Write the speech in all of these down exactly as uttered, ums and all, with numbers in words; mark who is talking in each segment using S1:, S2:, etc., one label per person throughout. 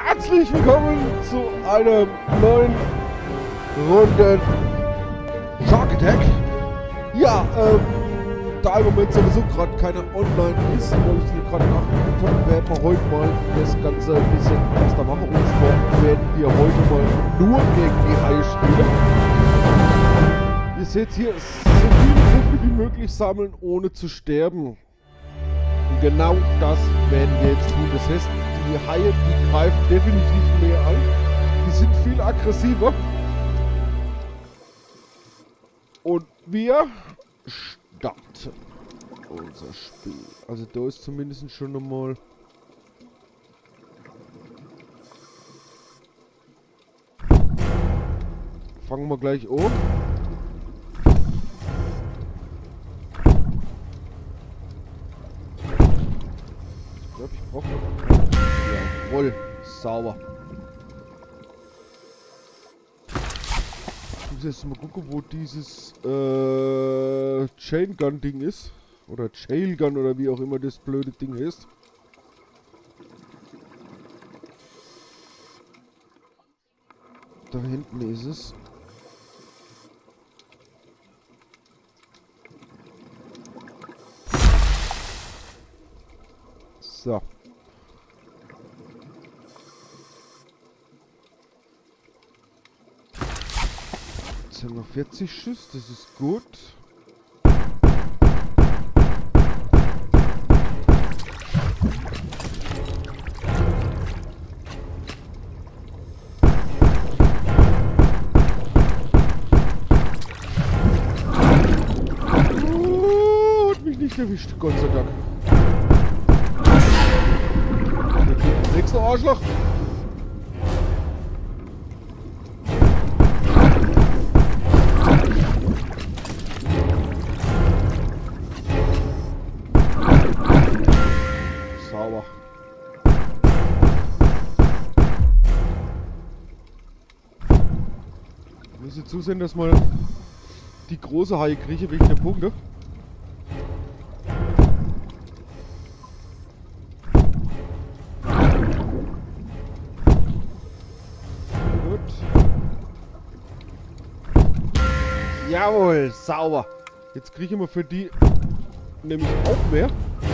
S1: Herzlich willkommen zu einer neuen Runde Shark Attack. Ja, ähm, da im Moment sowieso gerade keiner online ist, weil ich hier gerade nachgeguckt habe, werden wir heute mal das Ganze ein bisschen besser machen. Und zwar werden wir heute mal nur gegen die Haie spielen. Ihr seht hier, so viele Punkte wie möglich sammeln, ohne zu sterben. Und genau das werden wir jetzt tun. Das heißt, die Haie, die greifen definitiv mehr an. Die sind viel aggressiver. Und wir starten unser Spiel. Also da ist zumindest schon einmal... Fangen wir gleich an. Ich glaube, ich brauche noch... Jawohl, sauber. Ich muss jetzt mal gucken, wo dieses äh, Chain Gun Ding ist. Oder Chail Gun oder wie auch immer das blöde Ding ist. Da hinten ist es. So. Jetzt haben wir vierzig Schuss, das ist gut. Oh, hat mich nicht erwischt, Gott sei Dank. Nächster Arschloch. Sauber. Ich muss jetzt zusehen, dass man die große Haie kriege wegen der Punkte. Jawohl, sauber. Jetzt kriegen wir für die nämlich auch mehr.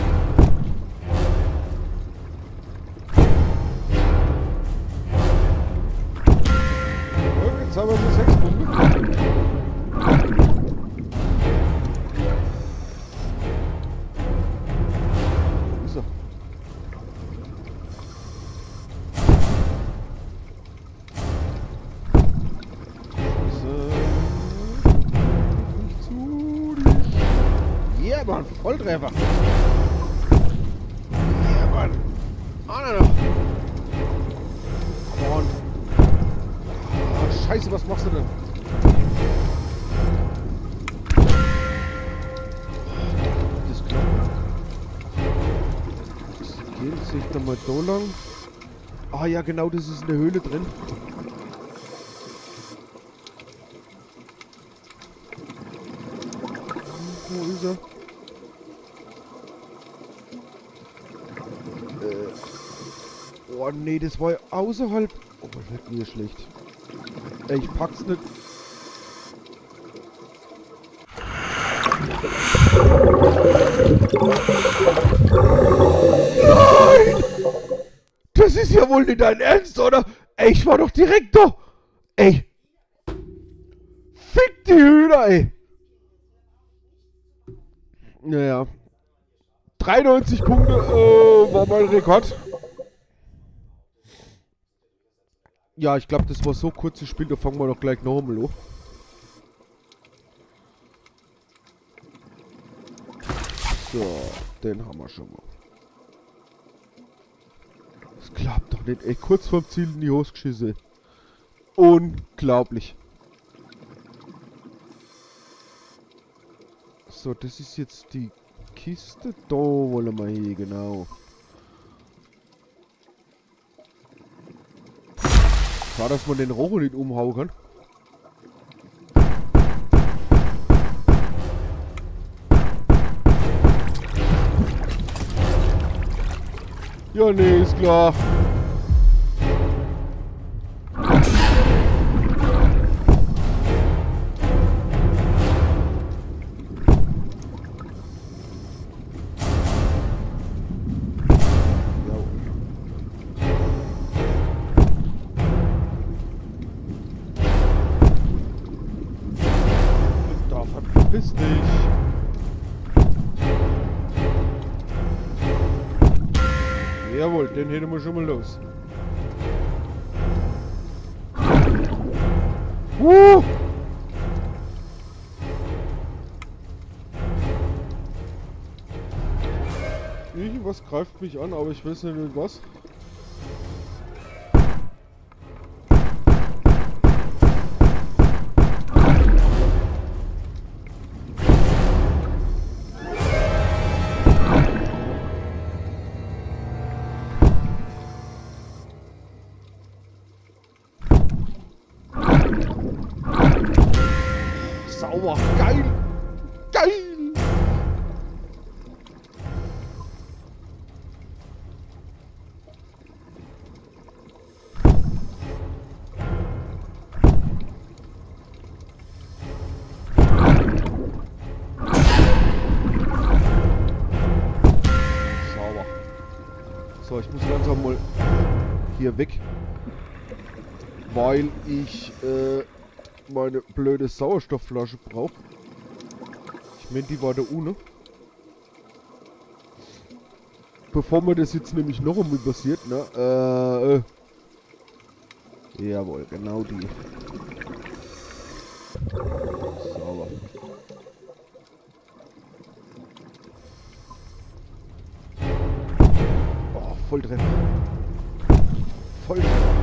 S1: Ja, jetzt haben wir so sechs Punkte. So. Ja, Mann, Volltreffer. Ja, Mann. Einer noch. Come on. Oh, Scheiße, was machst du denn? Das klappt. Das geht sich dann mal so lang. Ah ja, genau, das ist in der Höhle drin. Wo ist er? Oh nee, das war ja außerhalb. Oh, das wird mir schlecht. Ey, ich pack's nicht. Nein! Das ist ja wohl nicht dein Ernst, oder? Ey, ich war doch direkt da. Ey. Fick die Hühner, ey. Naja. dreiundneunzig Punkte äh, war mein Rekord. Ja, ich glaube, das war so kurzes Spiel, da fangen wir doch gleich noch einmal an. So, den haben wir schon mal. Das klappt doch nicht. Ey, kurz vorm Ziel in die Hose geschissen. Unglaublich. So, das ist jetzt die Kiste. Da wollen wir hier, genau. Schade, dass man den Rocher nicht umhauen kann. Ja, nee, ist klar. verpiss dich. Jawohl, den hätten wir schon mal los. Uh! Irgendwas greift mich an, aber ich weiß nicht mit was. Sauber, geil! Geil! Sauber. So, ich muss langsam mal hier weg, weil ich äh, meine blöde Sauerstoffflasche brauche. Ich meine, die war da ohne. Bevor mir das jetzt nämlich noch einmal passiert, ne? Äh, äh. Jawohl, genau die. Sauber. Oh, Volltreffer. Volltreffer.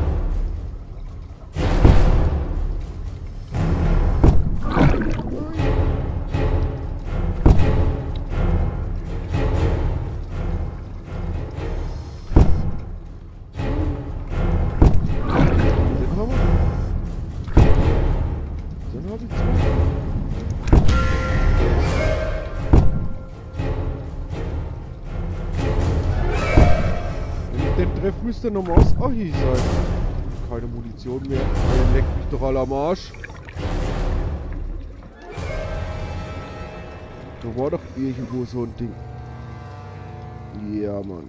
S1: Treff müsste nochmal aus Achi sein. Keine Munition mehr. Der leckt mich doch alle am Arsch. Da war doch irgendwo so ein Ding. Ja, Mann.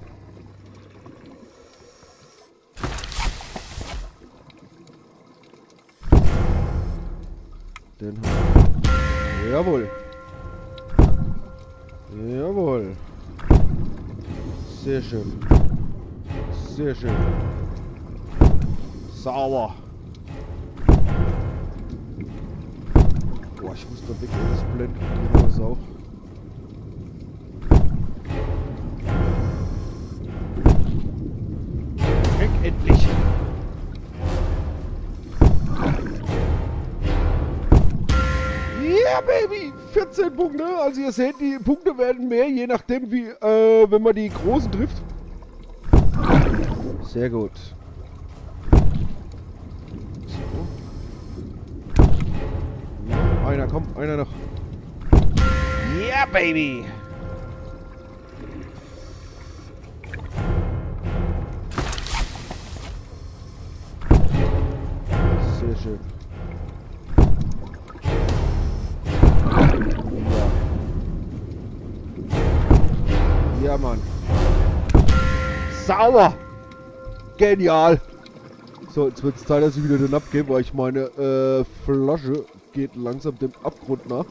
S1: Den haben wir. Jawohl. Jawohl. Sehr schön. Sehr schön. Sauber. Boah, ich muss da weg, das blendet mich was auf. Weg endlich. Yeah, Baby! vierzehn Punkte. Also ihr seht, die Punkte werden mehr, je nachdem wie, äh, wenn man die Großen trifft. Sehr gut. So. Ja, einer, komm, einer noch. Yeah, Baby! Sehr schön. Ja. Ja, Mann. Sauber! Genial! So, jetzt wird es Zeit, dass ich wieder den abgebe, weil ich meine äh, Flasche geht langsam dem Abgrund nach.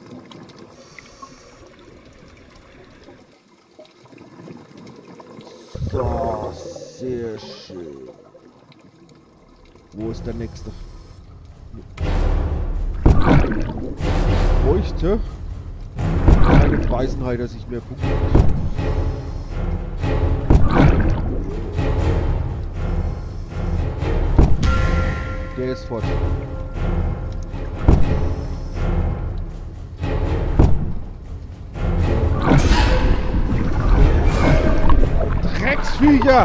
S1: So, sehr schön. Wo ist der nächste? Ich bräuchte eine Weisheit, dass ich mehr Punkte habe. Der ist fort. Drecksviecher!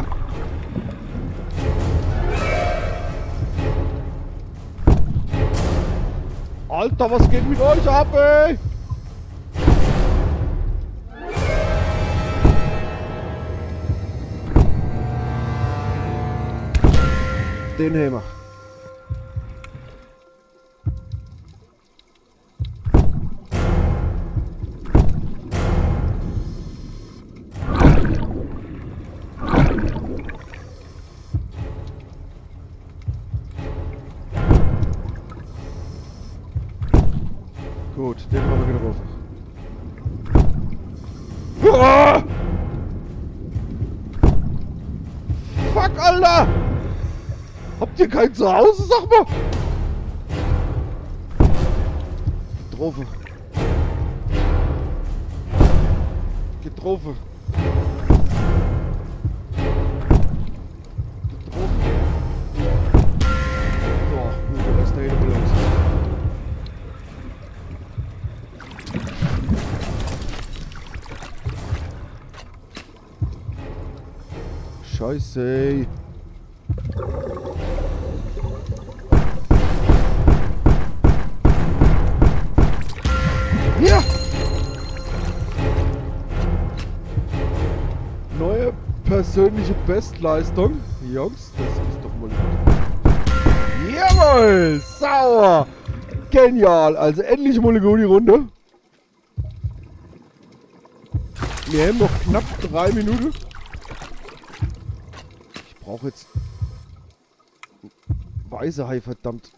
S1: Alter, was geht mit euch ab, ey? Den haben wir. Gut, den haben wir getroffen. Oh! Fuck, Alter! Habt ihr kein Zuhause, sag mal? Getroffen. Getroffen. Getroffen. Doch, gut, was da hinten los? Scheiße. Ja! Neue persönliche Bestleistung. Jungs, das ist doch mal gut. Jawohl! Sauer! Genial! Also endlich mal eine gute Runde. Wir haben noch knapp drei Minuten. Ich brauche jetzt weiße Hai, verdammt.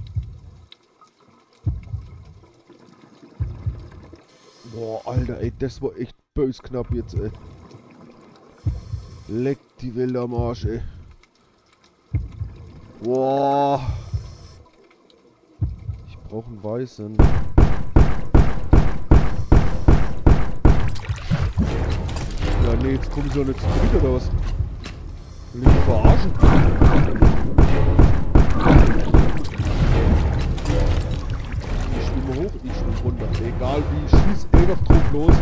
S1: Boah, Alter, ey, das war echt bös knapp jetzt, ey. Leck die Welt am Arsch, ey. Boah. Ich brauche einen weißen. Ja, nee, jetzt kommen sie doch nicht zu dritt oder was? Will ich mich verarschen? Ich schwimme hoch, ich schwimme runter. Egal wie, ich schieß eh noch drauf los.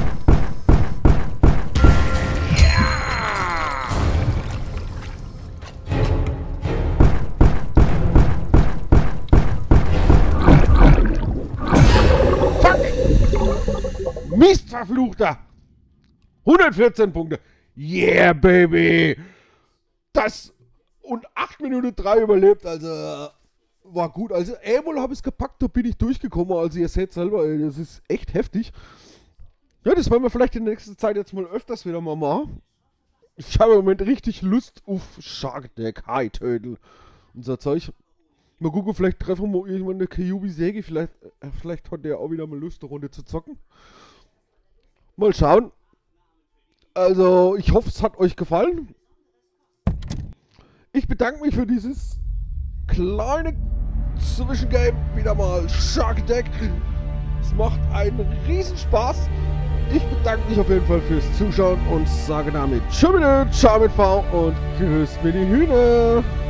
S1: Fuck! Mist, verfluchter! hundertvierzehn Punkte. Yeah, baby! Das und acht Minuten drei überlebt, also war gut. Also einmal habe ich es gepackt, da bin ich durchgekommen. Also ihr seht selber, ey, das ist echt heftig. Ja, das werden wir vielleicht in der nächsten Zeit jetzt mal öfters wieder mal machen. Ich habe im Moment richtig Lust auf Shark Attack, High Turtle und so Zeug. Mal gucken, vielleicht treffen wir irgendwann eine Kyuubi-Säge. Vielleicht, vielleicht hat der auch wieder mal Lust, eine Runde zu zocken. Mal schauen. Also, ich hoffe, es hat euch gefallen. Ich bedanke mich für dieses kleine Zwischengame. Wieder mal Shark Attack. Es macht einen Riesenspaß. Ich bedanke mich auf jeden Fall fürs Zuschauen und sage damit Tschüss mit Ciao mit V und grüßt mir die Hühner.